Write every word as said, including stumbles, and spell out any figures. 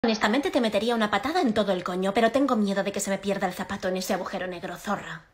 Honestamente te metería una patada en todo el coño, pero tengo miedo de que se me pierda el zapato en ese agujero negro, zorra.